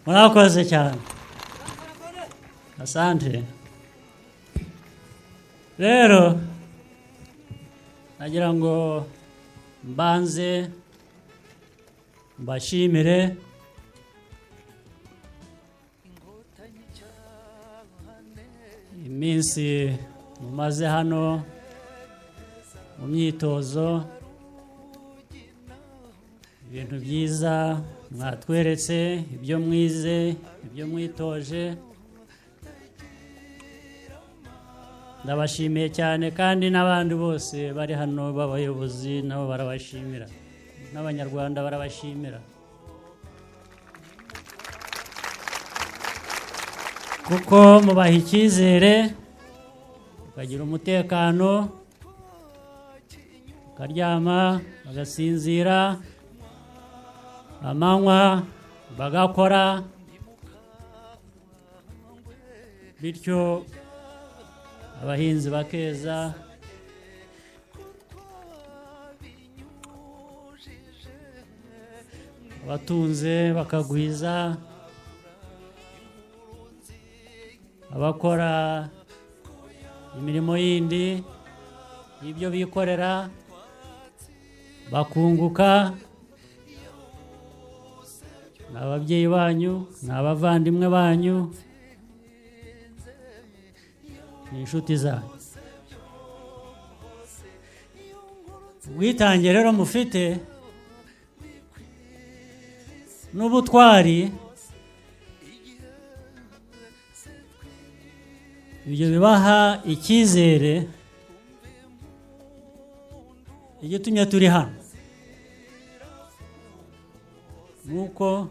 murakoze cyane asante rero nagira ngo mbanze mbashimire iminsi mumaze hano mu myitozo ibintu byiza mwatweretse ibyo mwize ibyo mwitoje ndabashimiye cyane kandi n'abandi bose bari hano b'abayobozi nabo barabashimira n'abanyarwanda barabashimira kuko mubaha icyizere mukagira umutekano bakaryama bagasinzira amanywa bagakora bityo abahinzi bakeza abatunze bakagwiza abakora imirimo yindi y'ibyo bikorera bakunguka ni ababyeyi banyu ni abavandimwe banyu ni inshuti zanyu ubwitange rero mufite n'ubutwari ibyo bibaha icyizere igitumye turi hano nuko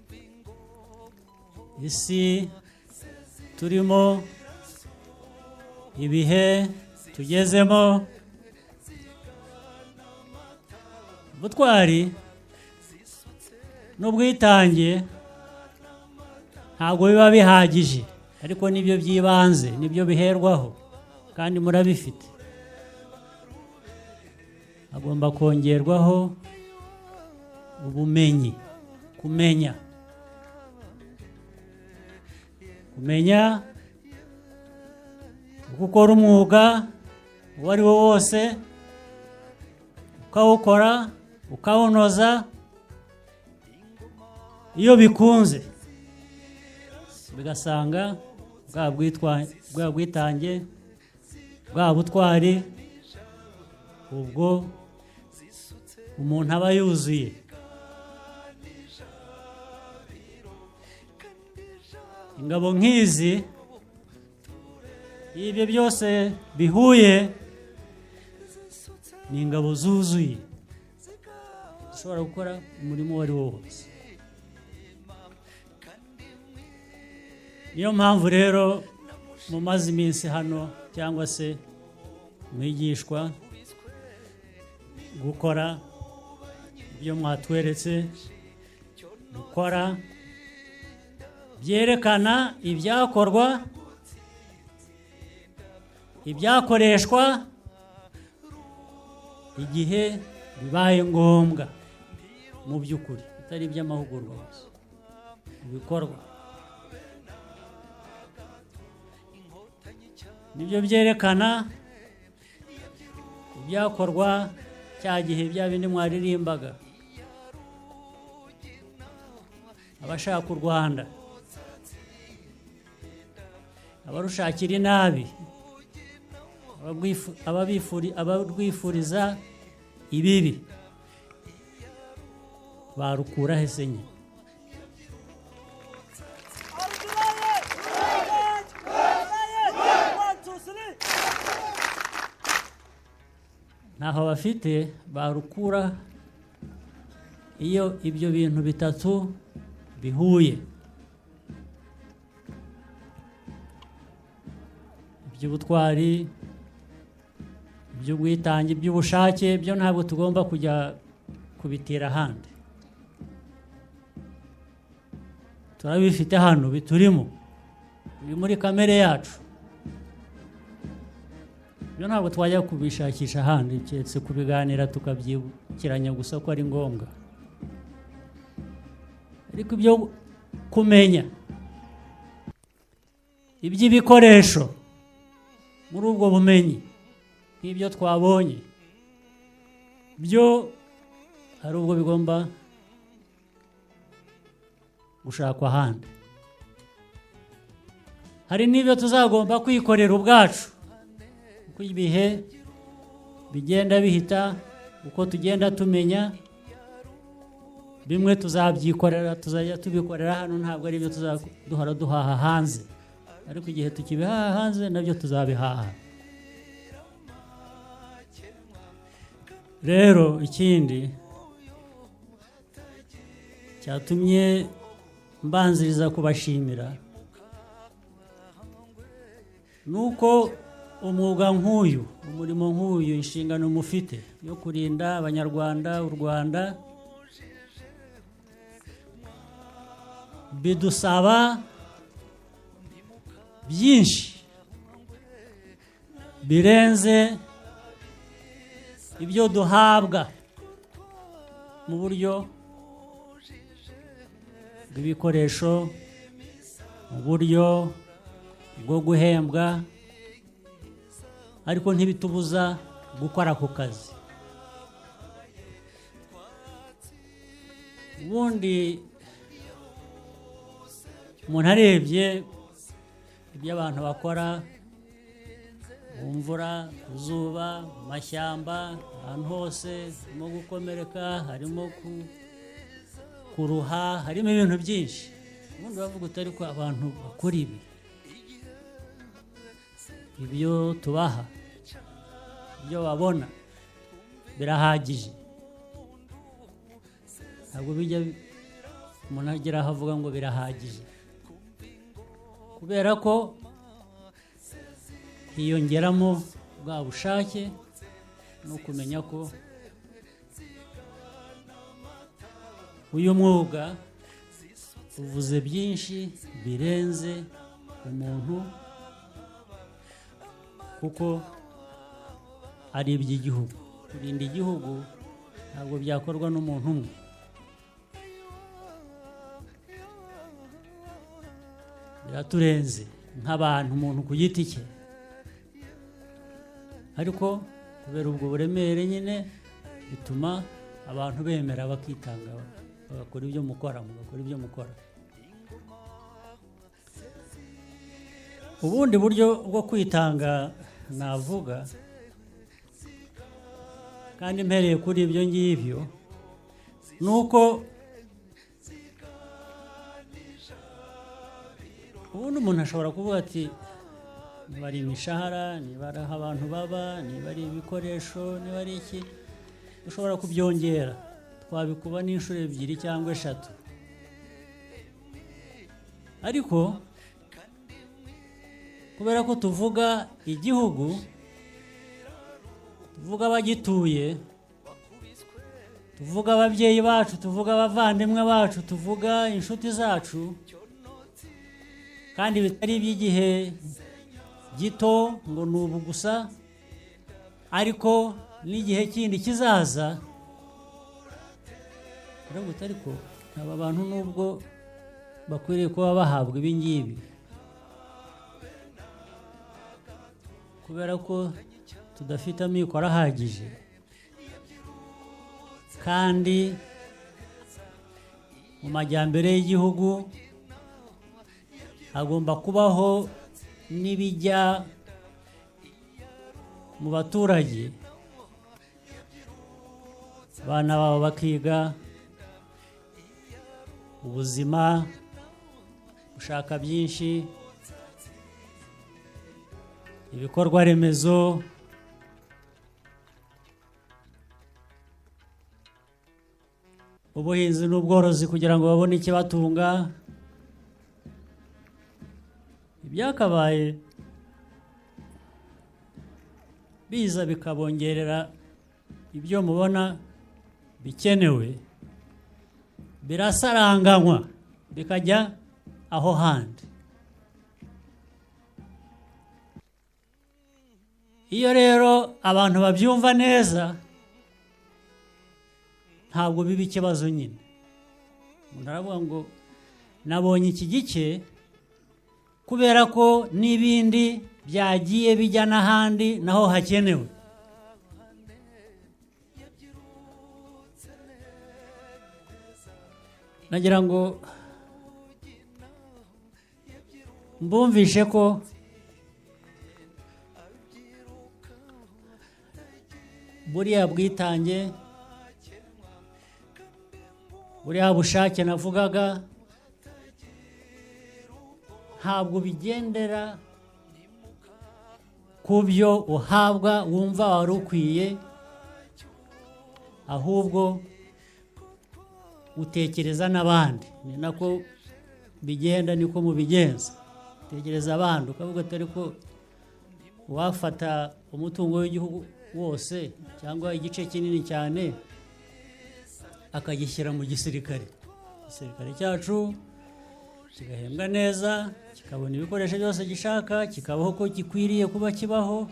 isi turimo ibihe tugezemo ubutwari n'ubwitange ntabwo biba bihagije ariko nibyo by'ibanze nibyo biherwaho kandi murabifite hagomba kongerwaho ubumenyi kumenya gukora umwuga uwo ari wo wose ukawukora ukawunoza iyo bikunze bigasanga bwa bwitange bwa butwari ubwo umuntu aba yuzuye ingabo nk'izi iyo ibyo byose bihuye ni ingabo zuzuye zishobora gukora umurimo uwo ari wo wose niyo mpamvu rero mumaze iminsi hano cyangwa se mwigishwa gukora ibyo mwatweretse gukora byerekana ibyakorwa ibyakoreshwa igihe bibaye ngombwa mu by'ukuri bitari iby'amahugurwa gusa ibikorwa nibyo byerekana ibyakorwa cya gihe bya bindi mwaririmbaga abashaka u Rwanda abarushakira inabi abarwifuriza ibibi barukura hese nyine ntaho bafite barukura iyo ibyo bintu bitatu bihuye iby'ubutwari iby'ubwitange iby'ubushake byo ntabwo tugomba kujya kubitira ahandi turabifite hano biturimo biri muri kamere yacu byo ntabwo twajya kubishakisha ahandi keretse kubiganira tukabyibukiranya gusa ko ari ngombwa ariko ibyo kumenya iby'ibikoresho muri ubwo bumenyi nk'ibyo twabonye byo hari ubwo bigomba gushakwa ahandi. Hari n'ibyo tuzagomba kwikorera ubwacu uko ibihe bigenda bihita, uko tugenda tumenya, bimwe tuzabyikorera, tuzajya tubikorera hano, ntabwo ari ibyo tuzaduhora duhaha hanze, ariko igihe tukibihaha hanze nabyo tuzabihaha. Rero ikindi cyatumye mbanziriza kubashimira nuko umwuga nk'uyu, umurimo nk'uyu, inshingano mufite yo kurinda abanyarwanda, u Rwanda, bidusaba byinshi birenze ibyo duhabwa mu buryo bw'ibikoresho, mu buryo bwo guhembwa, ariko ntibitubuza gukora ku kazi. Ubundi umuntu arebye ibyo abantu bakora mu mvura, ku zuba, mu mashyamba, ahantu hose harimo gukomereka, harimo kuruha, harimo ibintu byinshi. Ubundi bavuga utari ko abantu bakora ibi, ibyo tubaha, ibyo babona birahagije. Ntabwo bijya umuntu agera aho avuga ngo birahagije, kubera ko hiyongeramo bwa bushake no kumenya ko uyu mwuga uvuze byinshi birenze umuntu, kuko ari iby'igihugu. Kurinda igihugu ntabwo byakorwa n'umuntu umwe. Biraturenze nk'abantu, umuntu ku giti cye, ariko kubera ubwo buremere nyine bituma abantu bemera bakitanga, bagakora ibyo mukora, mugakora ibyo mukora. Ubundi buryo bwo kwitanga navuga, kandi mpereye kuri ibyo ngibyo, ni uko ubundi umuntu ashobora kuvuga ati niba ari imishahara, niba ari aho abantu baba, niba ari ibikoresho, niba ari iki, ushobora kubyongera, twabikuba n'inshuro ebyiri cyangwa eshatu. Ariko kubera ko tuvuga igihugu, tuvuga abagituye, tuvuga ababyeyi bacu, tuvuga abavandimwe bacu, tuvuga inshuti zacu, kandi bitari iby'igihe gito ngo ni ubu gusa, ariko n'igihe kindi kizaza. Ariko aba bantu nubwo bakwiriye kuba bahabwa ibi ngibi, kubera ko tudafite amikoro ahagije, kandi mu majyambere y'igihugu hagomba kubaho n'ibijya mu baturage, abana babo bakiga, ubuzima, gushaka byinshi, ibikorwa remezo, ubuhinzi n'ubworozi kugira ngo babone ikibatunga. Ibyakabaye biza bikabongerera ibyo mubona bikenewe, birasaranganywa bikajya aho handi. Iyo rero abantu babyumva neza, ntabwo biba ikibazo nyine. Umuntu aravuga ngo nabonye iki gice kubera ko n'ibindi byagiye bijya n'ahandi naho hakenewe. Nagira ngo mbumvishe ko buriya bwitange, buriya bushake navugaga, ntabwo bigendera ku byo uhabwa wumva wari ukwiye, ahubwo utekereza n'abandi. Ni nako bigenda, niko mubigenza. Utekereza abandi ukavuga atari ko wafata umutungo w'igihugu wose cyangwa igice kinini cyane akagishyira mu gisirikare. Igisirikare cyacu kigahembwa neza, kikabona ibikoresho byose gishaka, kikabaho ko gikwiriye kuba kibaho.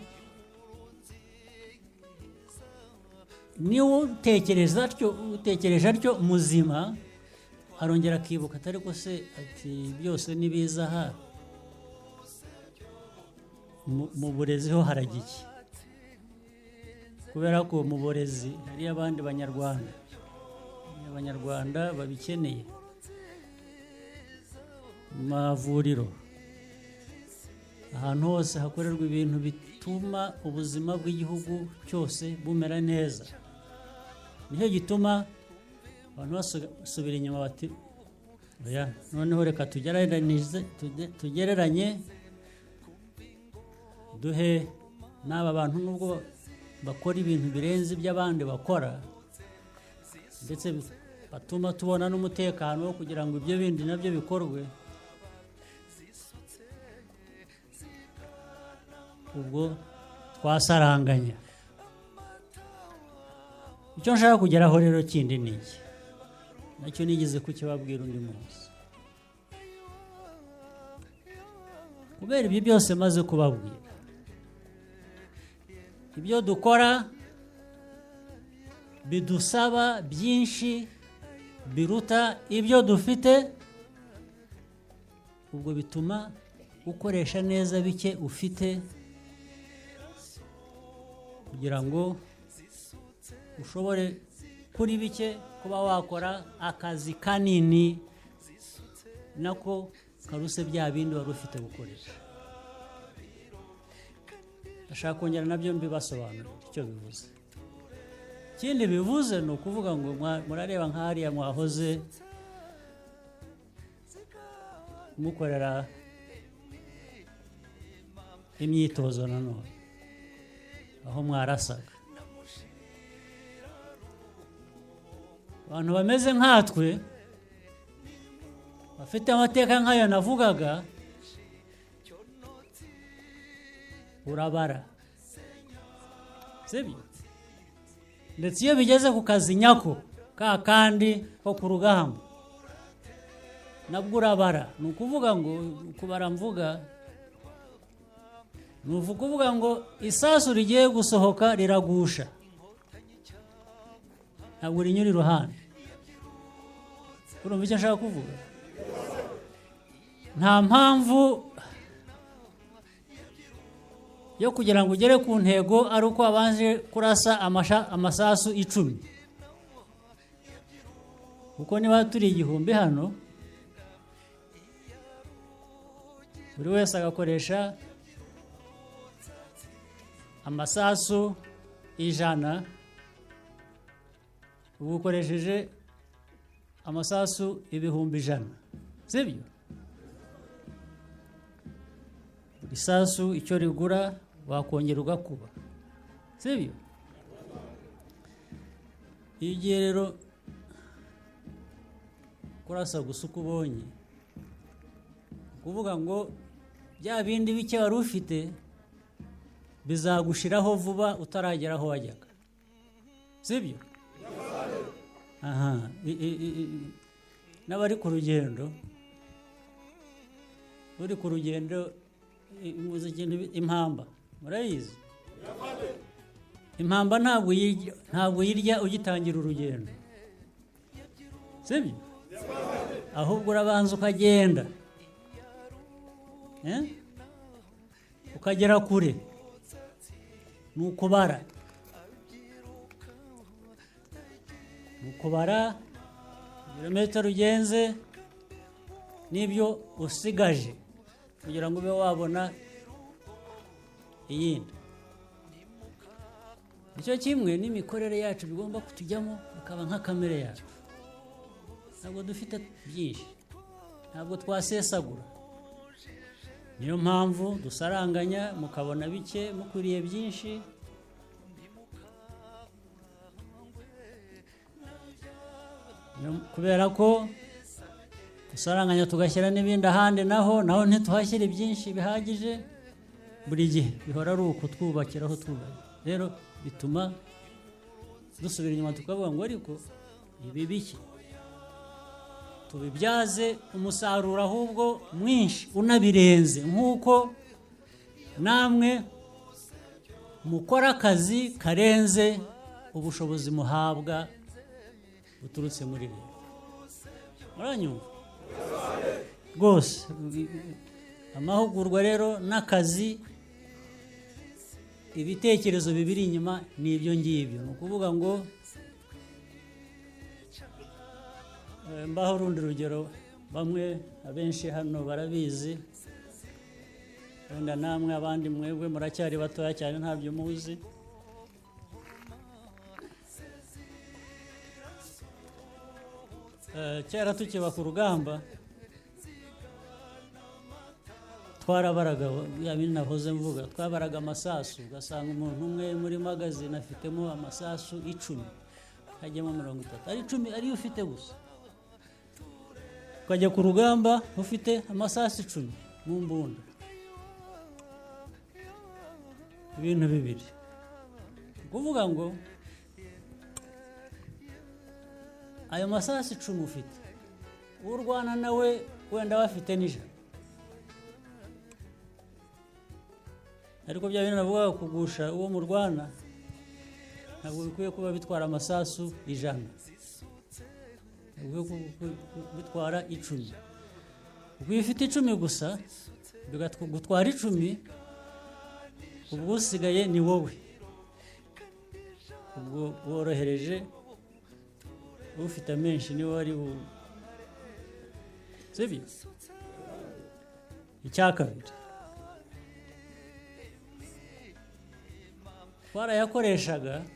Niwe utekereje atyo muzima, arongera akibuka atari ko se ati byose nibiza aha mu burezi ho haragiki, kubera ko mu burezi hari abandi banyarwanda babikeneye. Mu mavuriro, ahantu hose hakorerwa ibintu bituma ubuzima bw'igihugu cyose bumera neza. Nicyo gituma abantu basubira inyuma bati oya, noneho reka tugereranye duhe n'aba bantu nubwo bakora ibintu birenze iby'abandi bakora, ndetse batuma tubona n'umutekano wo kugira ngo ibyo bindi nabyo bikorwe. Ubwo twasaranganya. Icyo nshaka kugeraho rero kindi ni iki, nacyo nigeze kukibabwira undi munsi. Kubera ibyo byose maze kubabwira, ibyo dukora bidusaba byinshi biruta ibyo dufite, ubwo bituma ukoresha neza bike ufite kugira ngo ushobore kuri bike kuba wakora akazi kanini nako karuse bya bindi wari ufite gukoresha. Ndashaka kongera nabyo mbibasobanurira icyo bivuze. Ikindi bivuze ni ukuvuga ngo murareba nk'ahariya mwahoze mukorera imyitozo nanone, aho mwarasaga. Abantu bameze nkatwe bafite amateka nk'ayo navugaga, urabara, sibyo? Ndetse iyo bigeze ku kazi nyako ka kandi ko ku rugamba nabwo urabara. Ni ukuvuga ngo kubara mvuga ni ukuvuga ngo isasu rigiye gusohoka riragusha, ntabwo rinyura iruhande. Urumva icyo nshaka kuvuga? Nta mpamvu yo kugira ngo ugere ku ntego ari uko wabanje kurasa amasasu 10. Kuko niba turi 1000 hano, buri wese agakoresha amasasu 100, ubu ukoresheje amasasu 100,000, sibyo? Isasu icyo rigura wakongera ugakuba, sibyo? Igihe rero kurasa gusa uko ubonye, kuvuga ngo bya bindi bike wari ufite bizagushiraho vuba utaragera aho wajyaga, sibyo? Aha, n'abari ku rugendo, uri ku rugendo muzi ikintu impamba murayizi? Impamba ntabwo yirya ugitangira urugendo, sibyo? ahubwo urabanza ukagenda ukagera kure, ni ukubara ibirometero ugenze n'ibyo usigaje kugira ngo ube wabona iyindi. Nicyo kimwe n'imikorere yacu bigomba kutujyamo bikaba nka kamere yacu. Ntabwo dufite byinshi, ntabwo twasesagura. Niyo mpamvu dusaranganya, mukabona bike mukwiriye byinshi. Kubera ko dusaranganya tugashyira n'ibindi ahandi, naho ntituhashyire byinshi bihagije. Buri gihe bihora ari uko twubakiraho twubaka. Rero bituma dusubira inyuma tukavuga ngo ariko ibi biki tubibyaze umusaruro ahubwo mwinshi unabirenze, nk'uko namwe mukora akazi karenze ubushobozi muhabwa buturutse muri leta. Muranyumva rwose? Amahugurwa rero n'akazi, ibitekerezo bibiri inyuma ni ibyo ngibyo. Ni ukuvuga ngo mbaho urundi rugero, bamwe abenshi hano barabizi, wenda namwe abandi mwebwe muracyari batoya cyane ntabyo muzi. Kera tukiba ku rugamba twarabaraga, nahoze mvuga, twabaraga amasasu. Ugasanga umuntu umwe muri magazine afitemo amasasu 10, hajyamo 30, ari 10 ariyo ufite gusa. Ukajya ku rugamba ufite amasasu 10 mu mbunda. Ibintu bibiri, kuvuga ngo ayo masasu 10 ufite, urwana nawe wenda bafite n'ijana. Ariko bya bintu navuga kugusha uwo murwana ntabwo bikwiye kuba bitwara amasasu 100, bitwara 10. Ubwo ifite 10 gusa bigatwara 10, ubwo usigaye ni wowe. Ubwo worohereje, ufite menshi ni wari sibyo. Icyakabiri, twarayakoreshaga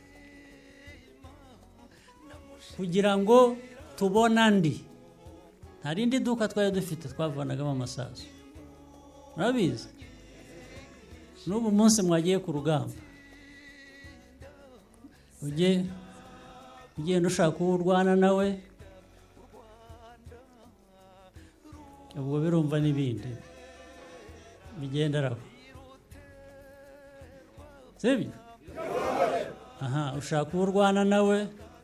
kugira ngo tubona andi. Nta rindi duka twari dufite twavanagamo amasasu. Murabizi, n'ubu munsi mwagiye ku rugamba, ugenda ushaka uwo urwana nawe, ubwo birumva n'ibindi bigenderaho, sibyo? Ushaka uwo urwana nawe,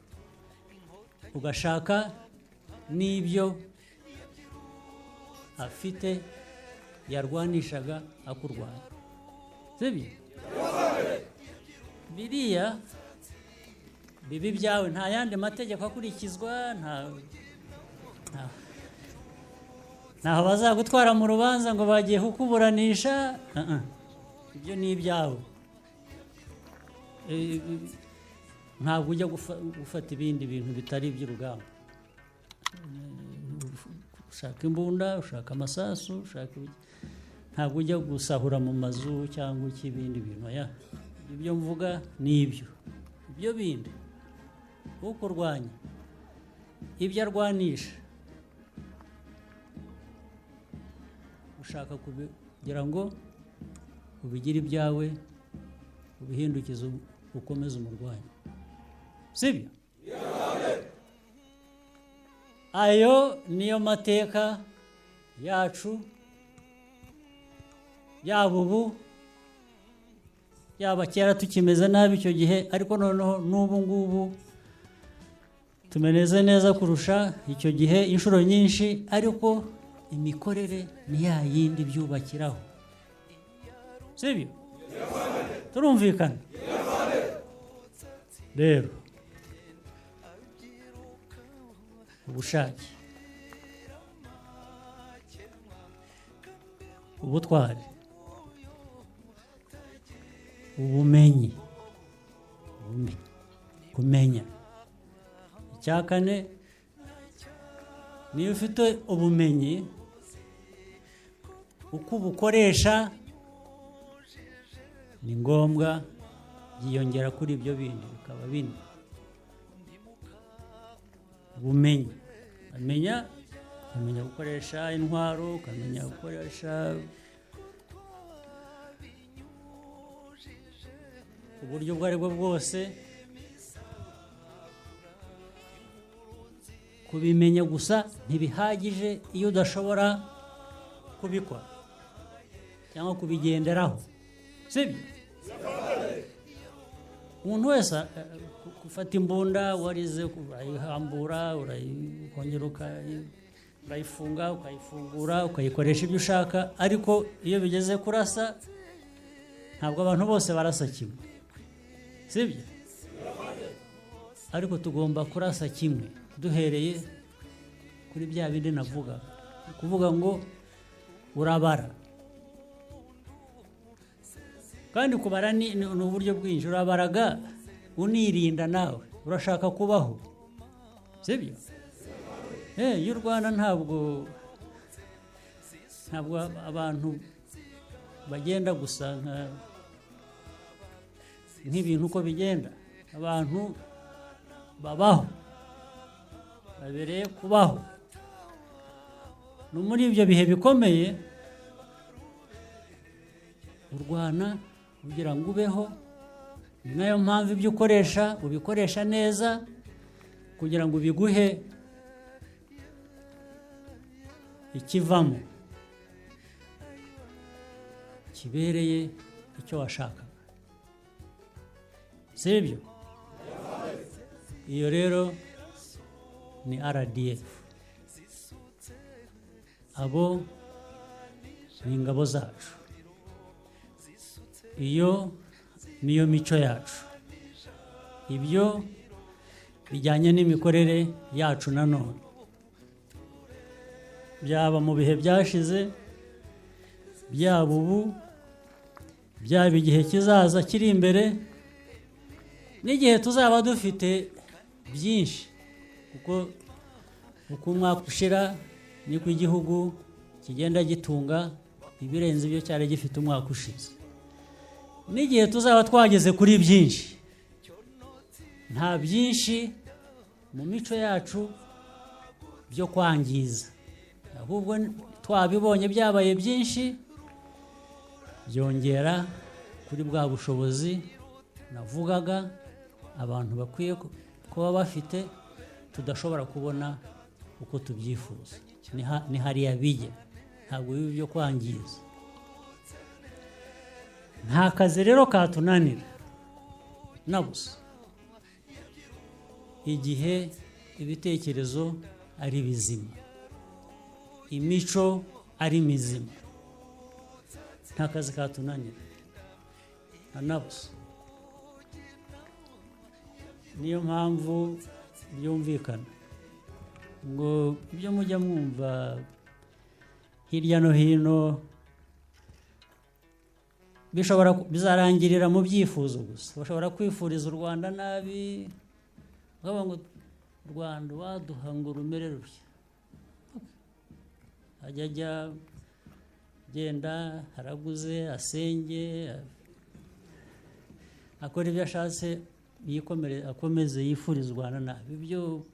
ugashaka n'ibyo afite yarwanishaga akurwanya, sibyo? Biriya bibi byawe nta yandi mategeko akurikizwa, ntaho bazagutwara mu rubanza ngo bagiye kukuburanisha. Ibyo ni ibyawe. Ntabwo ujya gufata ibindi bintu bitari iby'urugamba. Ushaka imbunda, ushaka amasasu, ntabwo ujya gusahura mu mazu cyangwa ikibindi bintu. Ibyo mvuga ni ibyo bindi. Ukurwanya, ibyo arwanisha, ushaka kugira ngo ubigire ibyawe, ubihindukize, ukomeze umurwanya, sibyo? Ayo niyo mateka yacu, yaba ubu, yaba kera tukimeze nabi icyo gihe, ariko noneho n'ubu ngubu tumeneze neza kurusha icyo gihe inshuro nyinshi, ariko imikorere ni ya yindi byubakiraho, sibyo? Turumvikana rero. Ubushake ubutwari, ubumenyi, kumenya. Icya kane, niyo ufite ubumenyi uko ubukoresha ni ngombwa byiyongera kuri ibyo bindi bikaba bine. Ubumenyi, ukamenya gukoresha intwaro, ukamenya gukoresha uburyo ubwo ari bwo bwose. Kubimenya gusa ntibihagije iyo udashobora kubikora cyangwa kubigenderaho, sibyo? Umuntu wese gufata imbunda warize urayihambura, urayikongera urayifunga, ukayifungura, ukayikoresha ibyo ushaka, ariko iyo bigeze kurasa ntabwo abantu bose barasa kimwe, sibyo? Ariko tugomba kurasa kimwe duhereye kuri bya bindi navuga, kuvuga ngo urabara, kandi kubara ni uburyo bwinshi. Urabaraga unirinda, nawe urashaka kubaho, sibyo? Y'u Rwanda ntabwo abantu bagenda gusa nk'ibintu uko bigenda. Abantu babaho, babereye kubaho. No muri ibyo bihe bikomeye urwana kugira ngo ubeho. Ni nayo mpamvu ibyo ukoresha ubikoresha neza kugira ngo biguhe ikivamo kibereye icyo washakaga, sibyo? Iyo rero ni RDF. Abo ni ingabo zacu, iyo niyo mico yacu. Ibyo bijyanye n'imikorere yacu nanone, byaba mu bihe byashize, byaba ubu, byaba igihe kizaza kiri imbere, n'igihe tuzaba dufite byinshi, kuko uko umwaka ushira niko igihugu kigenda gitunga ibirenze ibyo cyari gifite umwaka ushize. N'igihe tuzaba twageze kuri byinshi, nta byinshi mu mico yacu byo kwangiza, ahubwo twabibonye byabaye byinshi, byongera kuri bwa bushobozi navugaga abantu bakwiye kuba bafite, tudashobora kubona uko tubyifuza. Ni hariya bijya, ntabwo bibi byo kwangiza. Nta kazi rero katunanira na busa igihe ibitekerezo ari bizima, imico ari mizima. Nta kazi katunanira na busa. Niyo mpamvu byumvikana ngo ibyo mujya mwumva hirya no hino bizarangirira mu byifuzo gusa. Bashobora kwifuriza u Rwanda nabi, bavuga ngo u Rwanda waduha ngo rumere rutya, ajya genda haraguze, asenge, akora ibyo ashatse, akomeze yifuriza u Rwanda nabi. Ibyo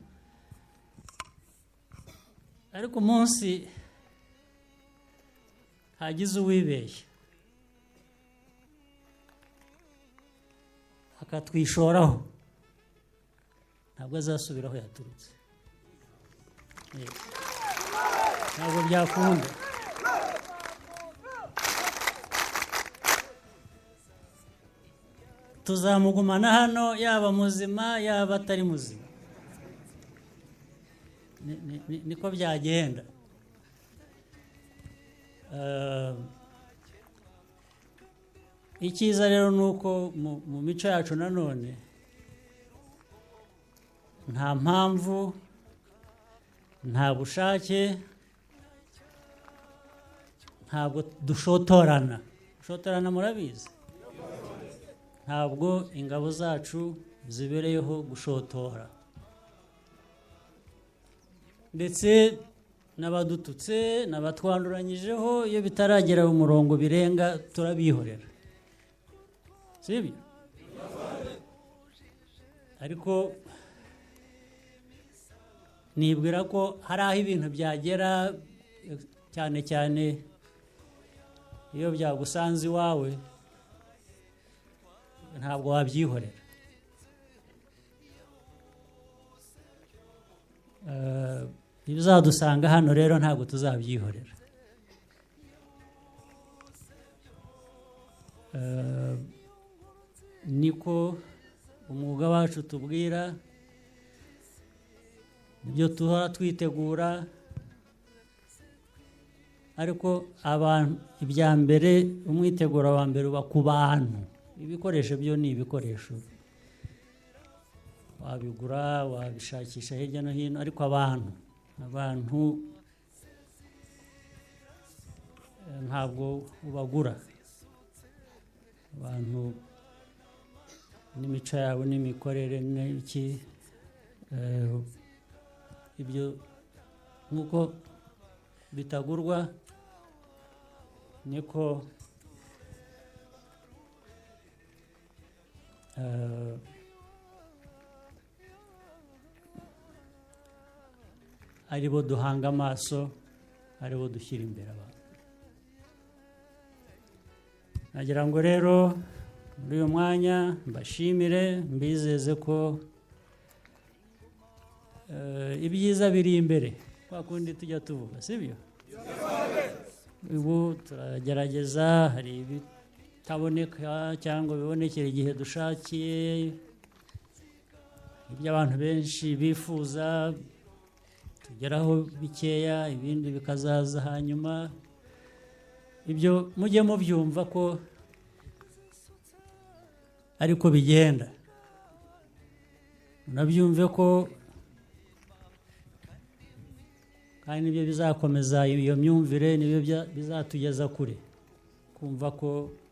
ariko umunsi hagize uwibeshya akatwishoraho, ntabwo azasubiraho yaturutse. Ntabwo byakunda. Tuzamugumana hano, yaba muzima yaba atari muzima. Niko byagenda. Icyiza rero ni uko mu mico yacu nanone nta mpamvu, nta bushake, ntabwo dushotorana. Gushotorana murabizi, ntabwo ingabo zacu zibereyeho gushotora, ndetse n'abadututse n'abatwanduranyijeho iyo bitaragera mu murongo birenga turabihorera, sibyo? Ariko nibwira ko hari aho ibintu byagera, cyane cyane iyo byagusanze iwawe, ntabwo wabyihorera. Ibizadusanga hano rero ntabwo tuzabyihorera. Niko umwuga wacu tubwira, ibyo tuhora twitegura, ariko abantu ibya mbere, umwiteguro wa mbere uba ku bantu. Ibikoresho byo ni ibikoresho, wabigura wabishakisha hirya no hino, ariko abantu ntabwo ubagura. Abantu n'imico yabo n'imikorere n'iki, ibyo nk'uko bitagurwa niko aribo duhanga amaso, aribo dushyira imbere abantu. Nagira ngo rero muri uyu mwanya mbashimire, mbizeze ko ibyiza biri imbere, kwa kundi tujya tuvuga, sibyo? Ubu turagerageza, hari ibitaboneka cyangwa bibonekera igihe dushakiye, ibyo abantu benshi bifuza tugeraho bikeya, ibindi bikazaza hanyuma. Ibyo mujye mubyumva ko ariko bigenda, nabyumve ko kandi nibyo bizakomeza iyo myumvire, nibyo bizatugeza kure, kumva ko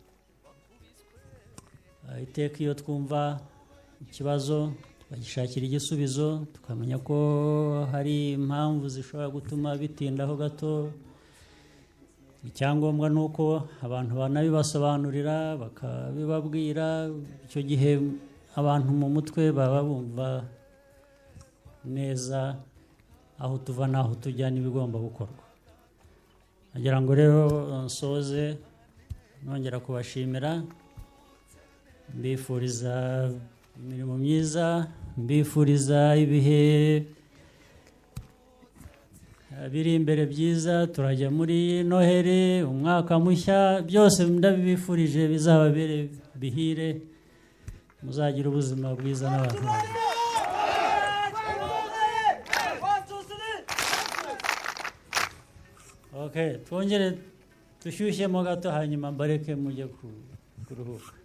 iteka iyo twumva ikibazo bagishakira igisubizo, tukamenya ko hari impamvu zishobora gutuma bitindaho gato. Icyangombwa ni uko abantu banabibasobanurira, bakabibabwira. Icyo gihe abantu mu mutwe baba bumva neza aho tuva n'aho tujya n'ibigomba gukorwa. Nagira ngo rero nsoze nongera kubashimira, mbifuriza imirimo myiza, mbifuriza ibihe biri imbere byiza. Turajya muri Noheri, umwaka mushya, byose ndabibifurije bizababere bihire, muzagira ubuzima bwiza n'abantu. Okay, twongere dushyushyemo gato hanyuma mbareke mujye kuruhuka.